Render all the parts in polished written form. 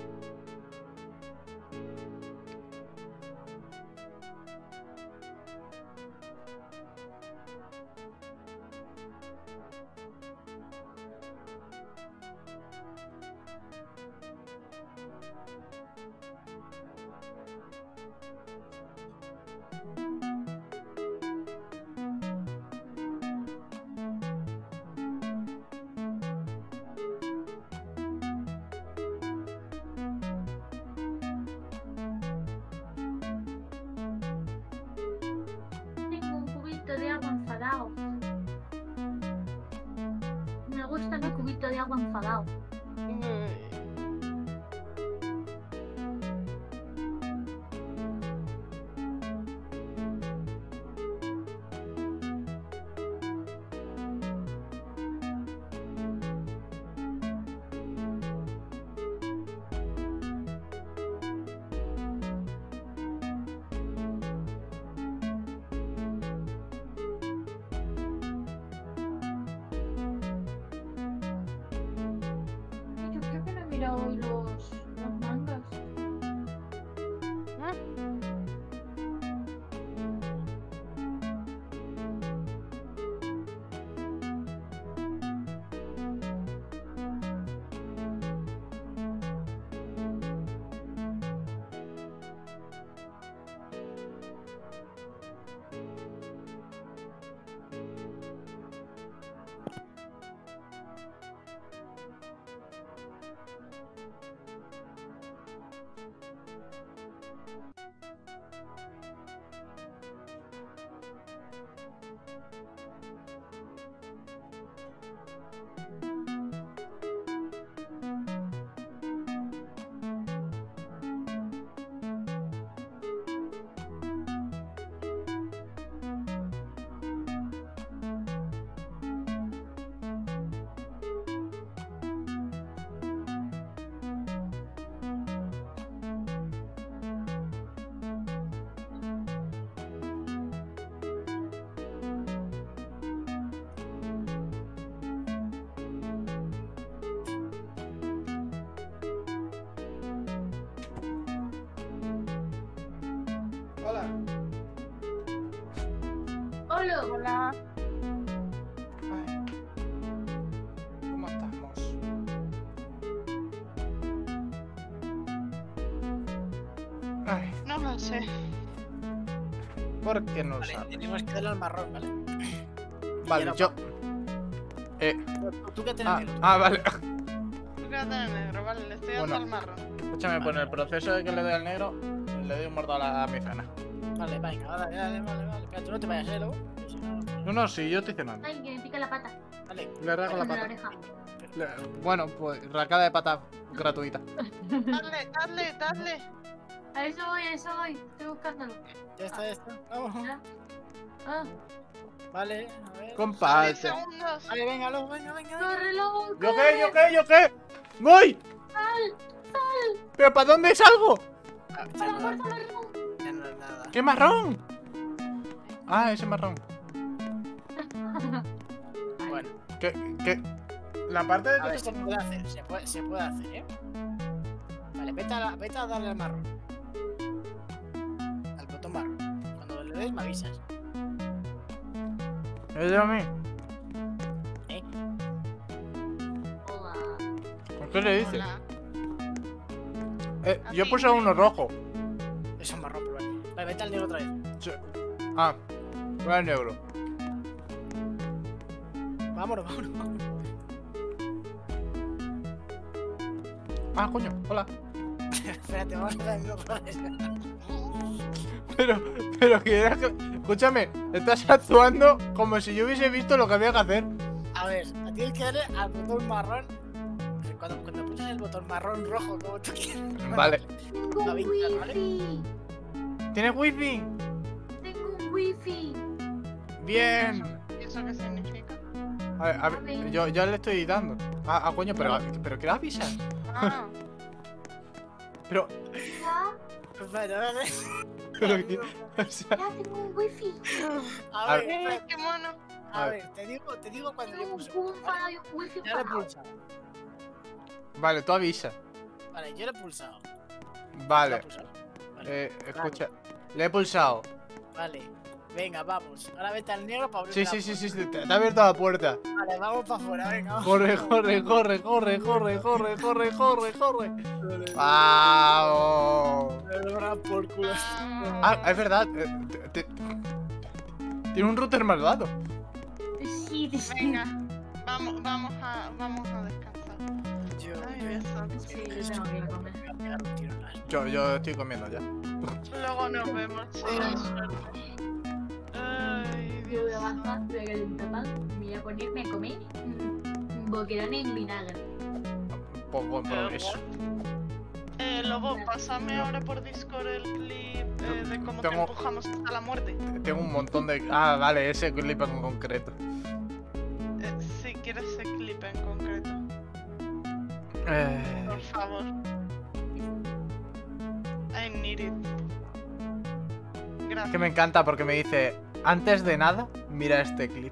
Tengo un cubito de agua enfadado. Me gusta mi cubito de agua enfadado. Yo creo que no he mirado hoy los mangas. Hola. Hola. Hola. Ay. ¿Cómo estamos? Ay, No lo sé. ¿por qué no Vale, sabes? tenemos que darle al marrón, ¿vale? Vale, yo... Tú que tienes negro. vale. Tú quédate en el negro, vale, le estoy dando Bueno. al marrón. Escúchame, pues en el proceso de que le dé al negro, le doy un mordo a mi cena. Vale, venga, vale. Espera, tú no te vayas, luego. que si no- No, sí, yo estoy cenando. Ay, que me pica la pata. Vale. Le rasgo la En la pata. oreja. Bueno, pues racada de pata gratuita. Dale. A eso voy. Estoy buscándolo. Ya está. Vamos. ¿Ya? Ah, Vale, a ver. Comparte. 10 segundos. Vale, venga, luego, venga. corre, lobo, ¿Yo corre. qué? ¡Voy! Sal. ¿Pero para dónde salgo? Ah, A ya la no, puerta marrón. ya no es nada. ¿Qué marrón? Ah, ese marrón. Bueno, ¿Qué? La parte de a ver, que se te puede hacer, se puede hacer, ¿eh? Vale, vete a darle al marrón. Al botón marrón. Cuando le des, me avisas. ¿Es de a mí? ¿Eh? Hola. ¿Con qué le dices? Hola. Yo puse uno rojo. Eso es marrón, pero vale. Vale, vete al negro otra vez. Sí. Ah, voy al negro. Vámonos. Ah, coño, hola. Espérate, vamos a dar el mismo proceso. Pero que era que... Escúchame, estás actuando como si yo hubiese visto lo que había que hacer. A ver, tienes que darle al botón marrón. Cuando pulsas el botón marrón rojo, como tú quieras. Vale. Tengo un Avisar, ¿vale? wifi. ¿Tienes wifi? Tengo un wifi. Bien. ¿Y eso qué significa? A ver, yo ya le estoy dando. Ah, coño, pero ¿qué avisas? Ah, Pero, Ya, Vale. pero que... O sea, ya tengo un wifi. A ver, espera, qué mono. a ver, te digo cuando yo Tengo un pulso. cubo ¿Vale? enfadado y un wifi Ya lo he enfadado. pulsado. vale, tú avisas. Vale, yo le he pulsado. ¿Lo ha Vale, pulsado? Vale. escucha. Le he pulsado. Vale. Venga, vamos. Ahora vete al negro para abrir Sí, la sí, sí, puerta. sí, te ha abierto la puerta. Vale, vamos para afuera, venga. Vamos. Corre, corre, corre, corre, corre, corre, corre, corre, corre. ¡Vamos! Me dobran por culo. Ah, es verdad. Tiene un router malvado. Sí, te Venga, vamos a descansar. Yo, Ay, Dios santo. Sí, yo tengo que ir a comer. voy a pegar un tiro en las Yo estoy comiendo ya. Luego nos vemos, chicos. Suerte. Ay, Yo voy Dios. a bajar, voy a calentar pan, voy a ponerme a comer boquerón en vinagre. Poco progreso. Lobo, pásame ahora por Discord el clip de cómo te Tengo- empujamos hasta la muerte. Tengo un montón de. Ah, vale, ese clip en concreto. Si quieres ese clip en concreto, Eh, por favor. I need it. Es Gracias. que me encanta porque me dice: antes de nada, mira este clip.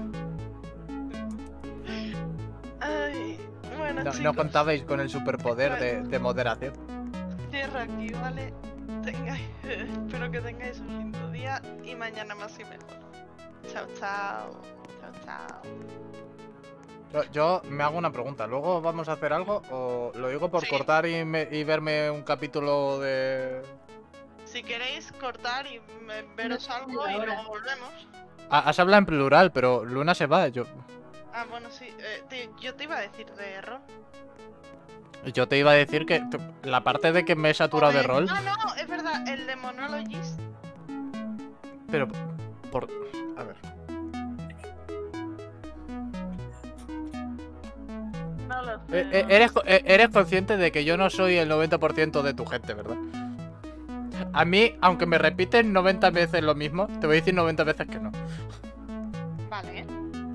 Ay, bueno, No, chicos. no contabais con el superpoder de moderación. Cierro aquí, ¿vale? Espero que tengáis un lindo día y mañana más y mejor. Chao, chao. Chao, chao. Yo me hago una pregunta. ¿Luego vamos a hacer algo? ¿O lo digo por Sí. cortar y verme un capítulo de. Si queréis cortar y veros algo y ahora. luego volvemos. Has hablado en plural, pero Luna se va. Yo Bueno, sí. Yo te iba a decir de Ron. te iba a decir que la parte de que me he saturado de rol. Ah, no, es verdad. El de Monologist. Pero por. A ver. No lo sé. Eres consciente de que yo no soy el 90% de tu gente, ¿verdad? A mí, aunque me repiten 90 veces lo mismo, te voy a decir 90 veces que no. Vale.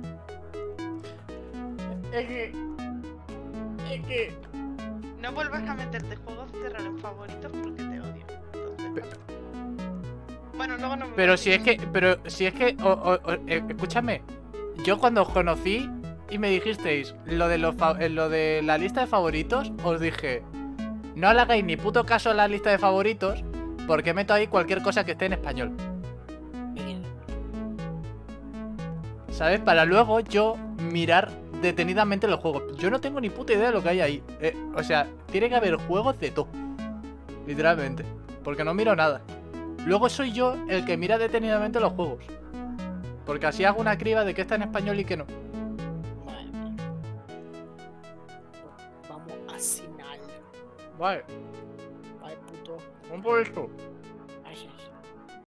Es que. No vuelvas a meterte juegos de terror en favoritos porque te odio. Entonces, bueno, luego no me Pero si es que. Escúchame. Yo cuando os conocí y me dijisteis lo de la lista de favoritos, os dije: no le hagáis ni puto caso a la lista de favoritos, porque meto ahí cualquier cosa que esté en español. ¿Sabes? Para luego yo mirar detenidamente los juegos. Yo no tengo ni puta idea de lo que hay ahí. O sea, tiene que haber juegos de todo. Literalmente. Porque no miro nada. Luego soy yo el que mira detenidamente los juegos. Porque así hago una criba de qué está en español y qué no. Madre mía. Vamos a cenar. Vale. Vale, puto. ¿Cómo por esto? Gracias.